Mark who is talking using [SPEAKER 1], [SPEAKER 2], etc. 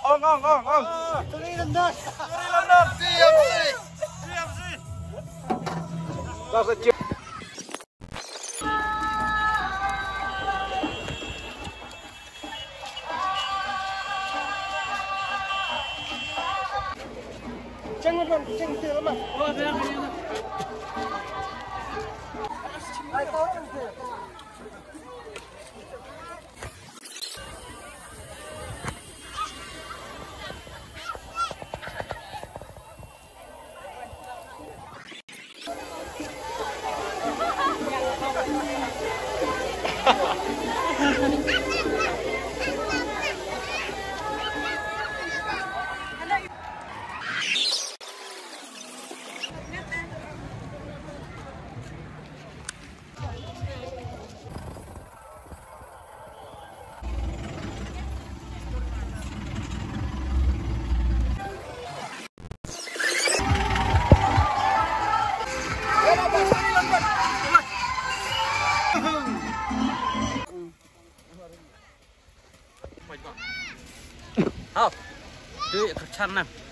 [SPEAKER 1] On. Tuli London. Siap sih. Kau kecil. Jangan tu lemah. Oh, biar. Ayo tahu tu. Hao, duit kerjaan